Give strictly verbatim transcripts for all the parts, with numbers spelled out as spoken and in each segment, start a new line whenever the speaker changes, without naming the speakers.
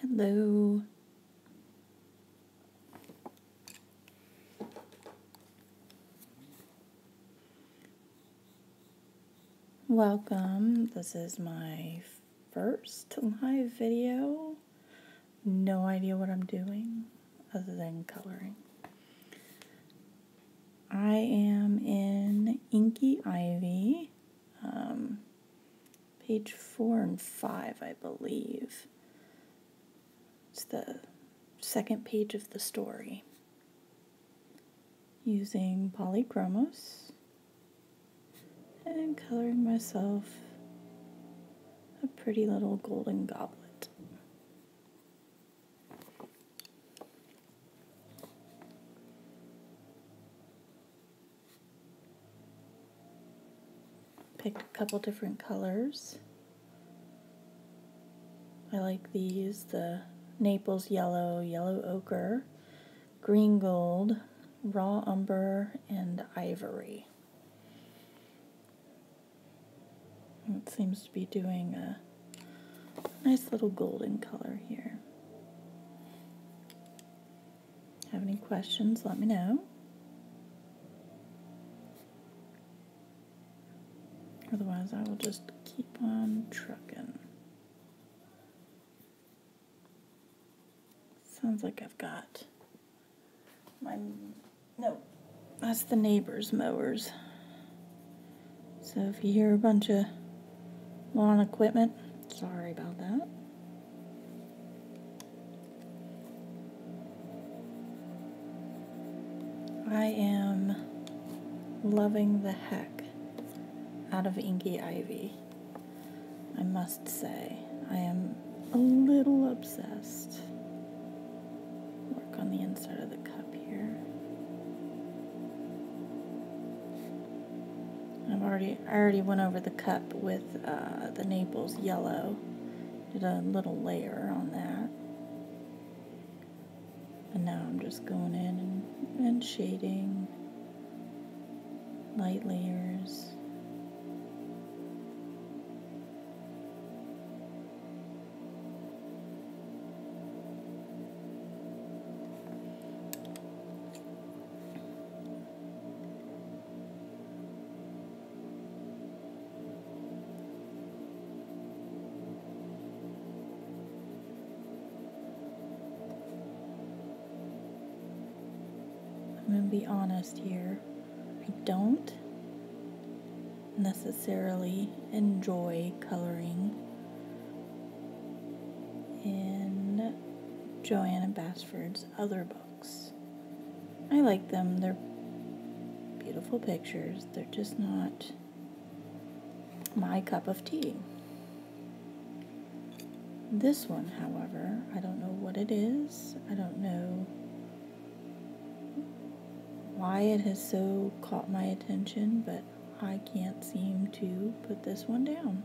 Hello. Welcome. This is my first live video. No idea what I'm doing other than coloring. I am in Inky Ivy, um, page four and five, I believe. It's the second page of the story. Using Polychromos and coloring myself a pretty little golden goblet. Picked a couple different colors. I like these, the Naples yellow, yellow ochre, green gold, raw umber, and ivory. It seems to be doing a nice little golden color here. Have any questions, let me know. Otherwise, I will just keep on trucking. Sounds like I've got my, no, that's the neighbor's mowers. So if you hear a bunch of lawn equipment, sorry about that. I am loving the heck out of Inky Ivy, I must say. I am a little obsessed. Work on the inside of the cup here. I've already, I already went over the cup with uh, the Naples yellow. Did a little layer on that. And now I'm just going in and, and shading light layers. I'm going to be honest here. I don't necessarily enjoy coloring in Joanna Basford's other books. I like them. They're beautiful pictures. They're just not my cup of tea. This one, however, I don't know what it is. I don't know why it has so caught my attention, but I can't seem to put this one down.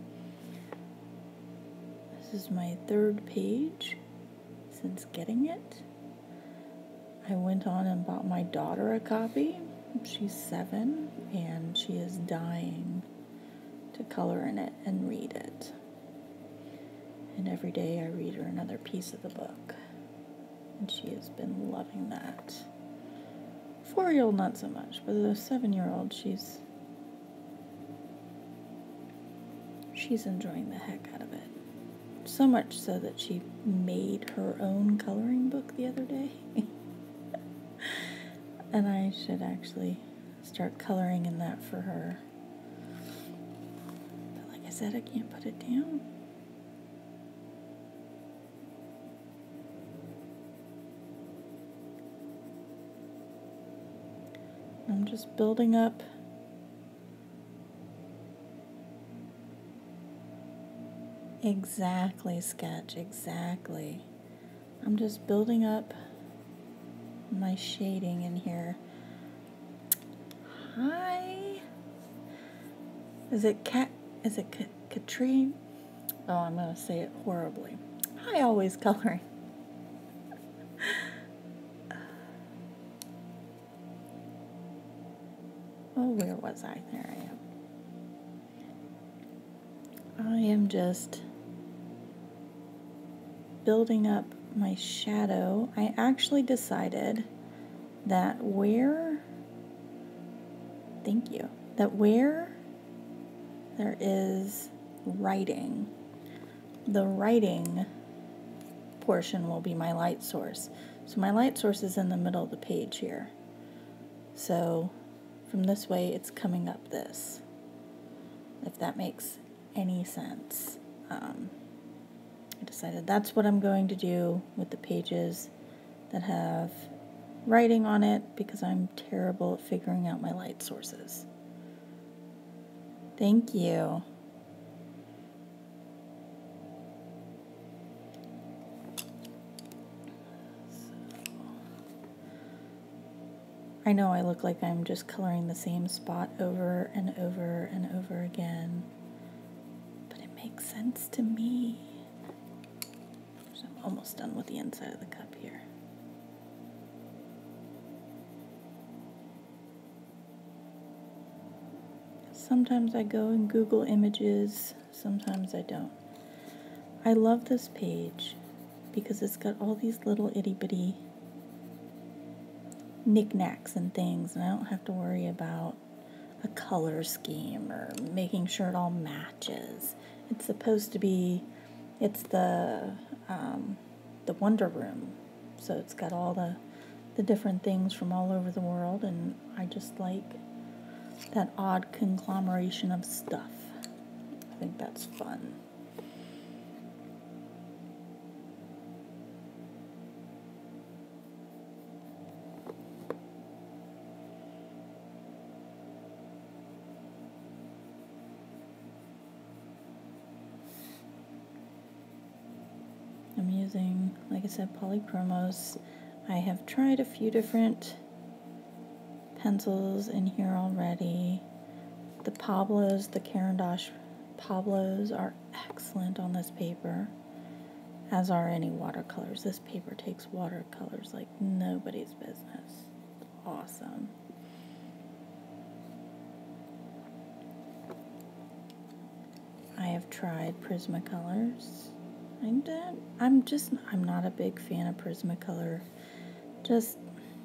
This is my third page since getting it. I went on and bought my daughter a copy. She's seven and she is dying to color in it and read it. And every day I read her another piece of the book. And she has been loving that. Four-year-old not so much, but the seven-year-old, she's she's enjoying the heck out of it. So much so that she made her own coloring book the other day. And I should actually start coloring in that for her. But like I said, I can't put it down. I'm just building up exactly, Sketch, exactly. I'm just building up my shading in here. Hi. Is it Cat? Is it Ka Katrine? Oh, I'm gonna say it horribly. Hi, always coloring. Oh, where was I? There I am. I am just building up my shadow, I actually decided that where, thank you, that where there is writing, the writing portion will be my light source. So my light source is in the middle of the page here. So from this way, it's coming up this, if that makes any sense. Um, I decided that's what I'm going to do with the pages that have writing on it, because I'm terrible at figuring out my light sources. Thank you. I know I look like I'm just coloring the same spot over and over and over again, but it makes sense to me. So I'm almost done with the inside of the cup here. Sometimes I go and Google images, sometimes I don't. I love this page because it's got all these little itty bitty knickknacks and things, and I don't have to worry about a color scheme or making sure it all matches. It's supposed to be, it's the um, the Wonder Room, so it's got all the the different things from all over the world, and I just like that odd conglomeration of stuff. I think that's fun. I'm using, like I said, Polychromos. I have tried a few different pencils in here already. The Pablos, the Caran d'Ache Pablos are excellent on this paper, as are any watercolors. This paper takes watercolors like nobody's business. Awesome. I have tried Prismacolors. I'm, I'm just, I'm not a big fan of Prismacolor. Just,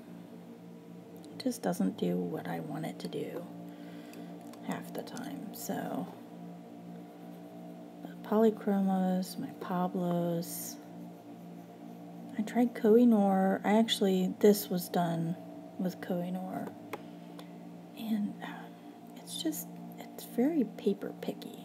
just doesn't do what I want it to do half the time. So, Polychromos, my Pablos. I tried Koh-i-Noor. I actually, this was done with Koh-i-Noor. And it's just, it's very paper picky.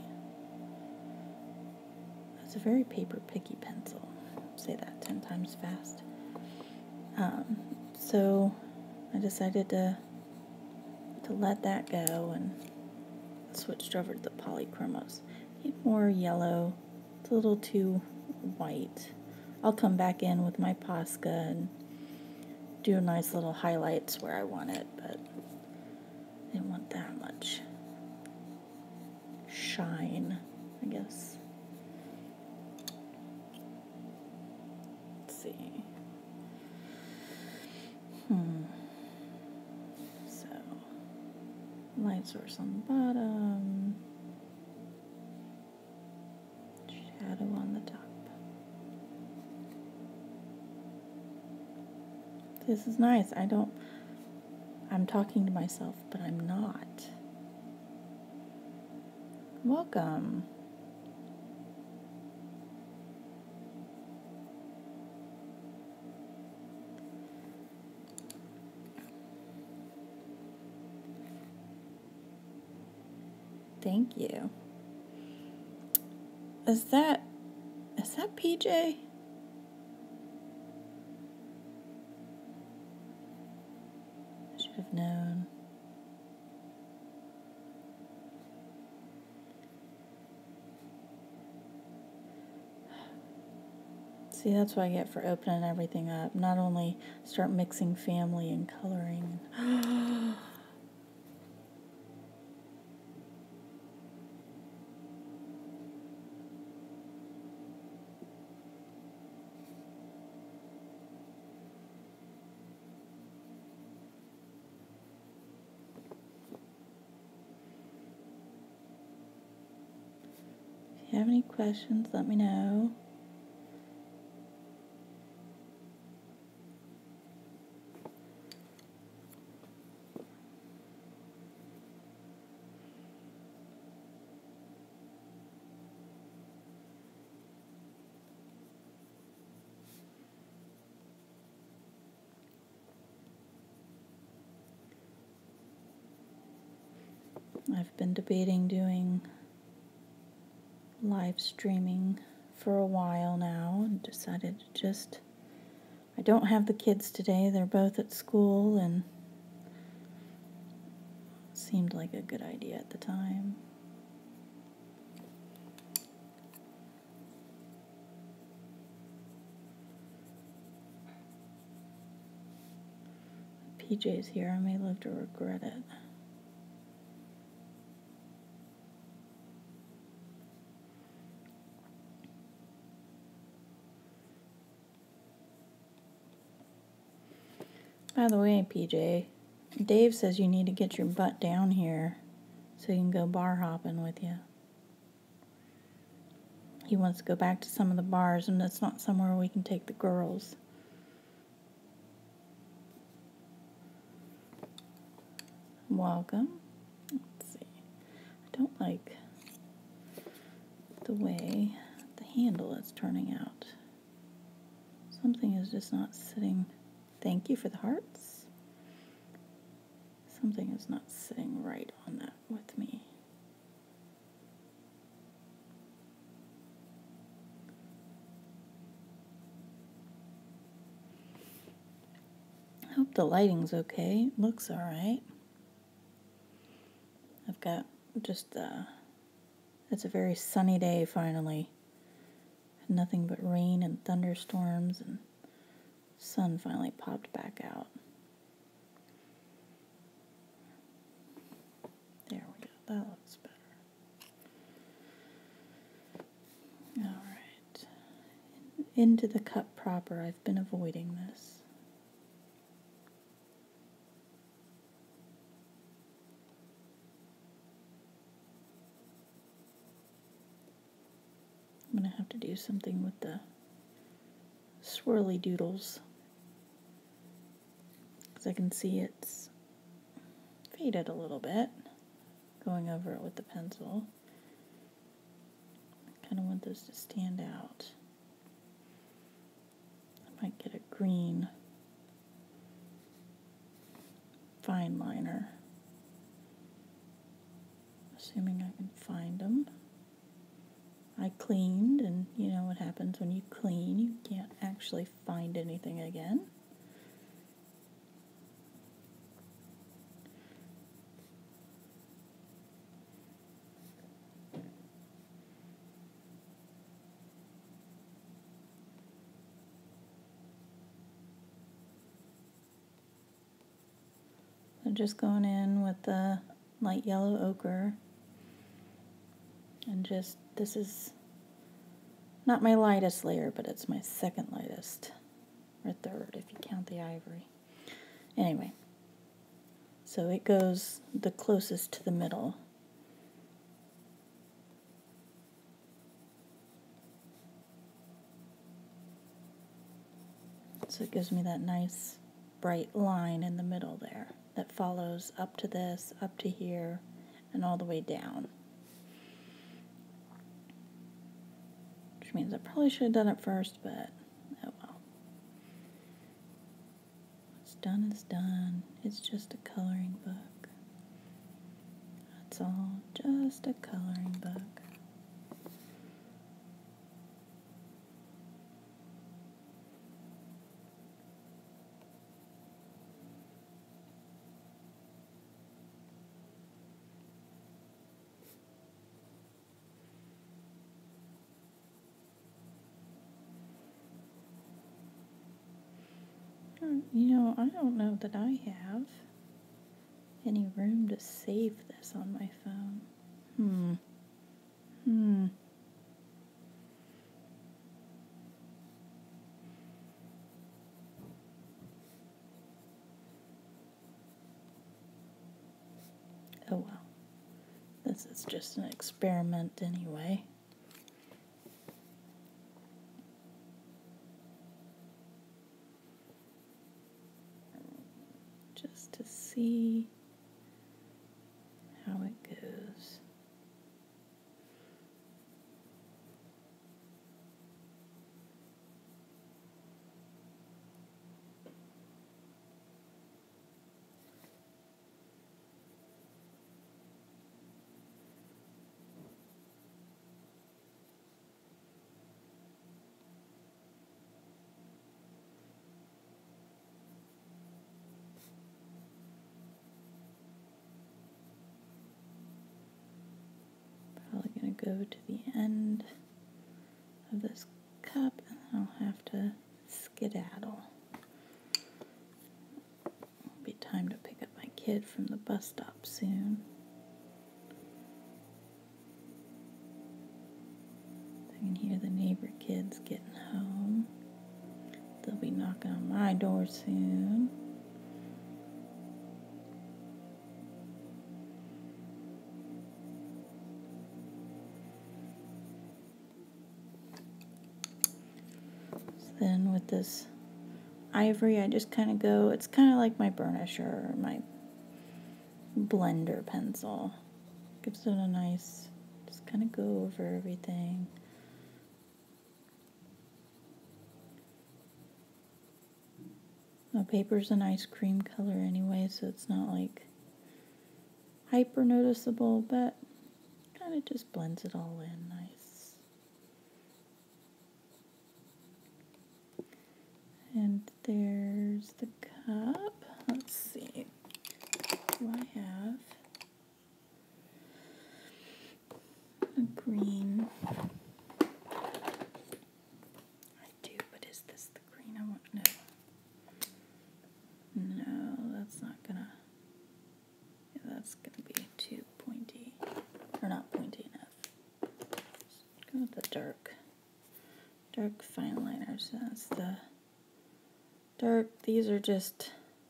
It's a very paper picky pencil. I'll say that ten times fast. Um, so I decided to to let that go and switched over to the Polychromos. Need more yellow. It's a little too white. I'll come back in with my Posca and do nice little highlights where I want it, but I didn't want that much shine, I guess. Let's see. Hmm. So, light source on the bottom, shadow on the top. This is nice. I don't, I'm talking to myself, but I'm not. Welcome. Thank you. Is that, is that P J? I should have known. See, that's what I get for opening everything up. Not only start mixing family and coloring. If you have any questions, let me know. been debating doing live streaming for a while now and decided to just, I don't have the kids today, they're both at school, and it seemed like a good idea at the time. P J's here, I may live to regret it. By the way, P J, Dave says you need to get your butt down here so you can go bar hopping with you. He wants to go back to some of the bars, and it's not somewhere we can take the girls. Welcome. Let's see. I don't like the way the handle is turning out. Something is just not sitting. Thank you for the hearts. Something is not sitting right on that with me. I hope the lighting's okay. It looks alright. I've got just, uh, it's a very sunny day finally. Nothing but rain and thunderstorms, and sun finally popped back out. There we go, that looks better. Alright. Into the cup proper. I've been avoiding this. I'm going to have to do something with the swirly doodles, because I can see it's faded a little bit, going over it with the pencil. I kind of want those to stand out. I might get a green fine liner, assuming I can find them. I cleaned, and you know what happens when you clean, you can't actually find anything again. I'm just going in with the light yellow ochre, and just, this is not my lightest layer, but it's my second lightest, or third if you count the ivory. Anyway, so it goes the closest to the middle. So it gives me that nice bright line in the middle there that follows up to this, up to here, and all the way down. Which means I probably should have done it first, but oh well. What's done is done. It's just a coloring book. That's all, just a coloring book. You know, I don't know that I have any room to save this on my phone. Hmm. Hmm. Oh well. This is just an experiment anyway. Just to see how it goes. go to the end of this cup and I'll have to skedaddle. It'll be time to pick up my kid from the bus stop soon. I can hear the neighbor kids getting home. They'll be knocking on my door soon. Then with this ivory, I just kind of go, it's kind of like my burnisher or my blender pencil. Gives it a nice, just kind of go over everything. The paper's a nice cream color anyway, so it's not like hyper noticeable, but kind of just blends it all in nice. And there's the cup. Let's see. Do I have a green? I do, but is this the green I want? No. No, that's not gonna, yeah, that's gonna be too pointy. Or not pointy enough. Let's go with the dark. Dark fine liners. That's the dark, these are just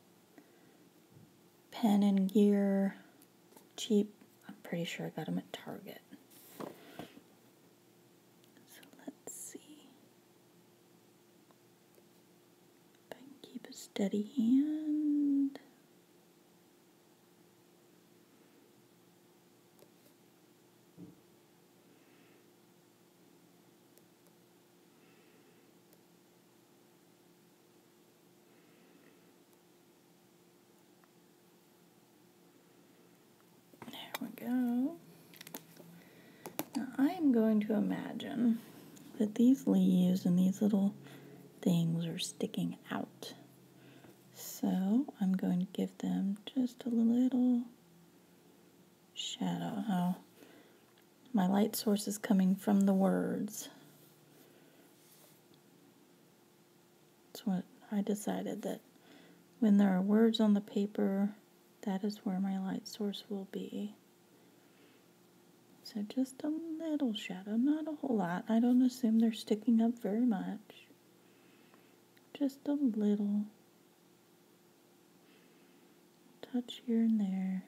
Pen and Gear, cheap. I'm pretty sure I got them at Target. So let's see if I can keep a steady hand. There we go. Now I am going to imagine that these leaves and these little things are sticking out. So I'm going to give them just a little shadow. Now, my light source is coming from the words. That's what I decided, that when there are words on the paper, that is where my light source will be. So just a little shadow, not a whole lot. I don't assume they're sticking up very much. Just a little touch here and there.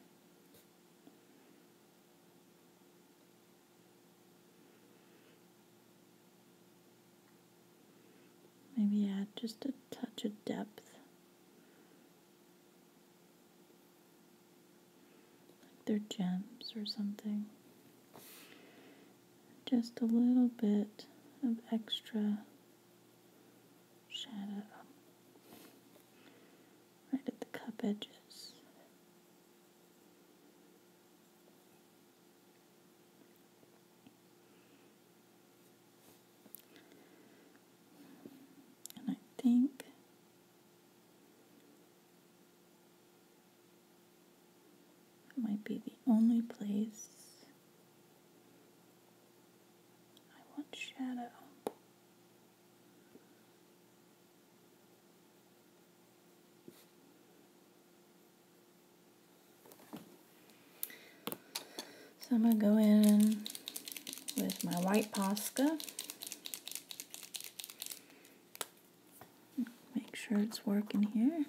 Maybe add just a touch of depth. Like they're gems or something. Just a little bit of extra shadow right at the cup edges. And I think that might be the only place I want shadow. So I'm going to go in with my white Posca. Make sure it's working here.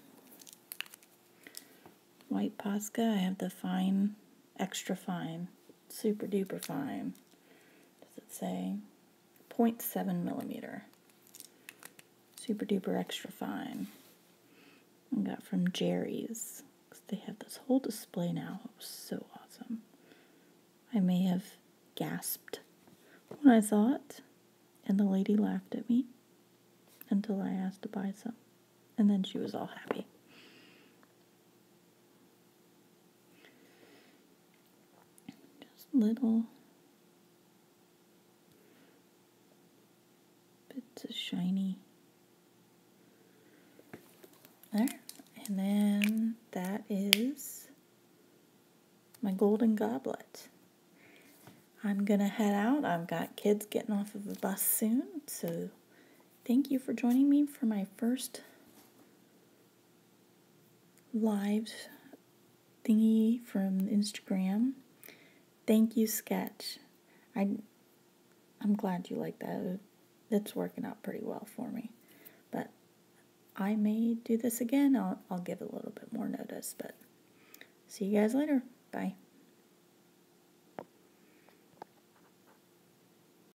White Posca, I have the fine, extra fine, super duper fine. Does it say? zero point seven millimeter. Super duper extra fine. I got from Jerry's. They have this whole display now. It was so awesome. I may have gasped when I saw it, and the lady laughed at me until I asked to buy some, and then she was all happy. Just little bits of shiny there, and then that is my golden goblet. I'm going to head out. I've got kids getting off of the bus soon, so thank you for joining me for my first live thingy from Instagram. Thank you, Sketch. I, I'm glad you like that. It's working out pretty well for me. But I may do this again. I'll, I'll give a little bit more notice, but see you guys later. Bye.